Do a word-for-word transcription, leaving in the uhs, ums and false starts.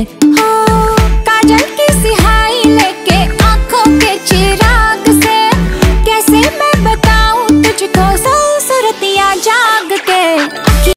हो काजल की सिहाई लेके आंखों के चिराग से कैसे मैं बताऊं तुझको, सो सुरतियां जाग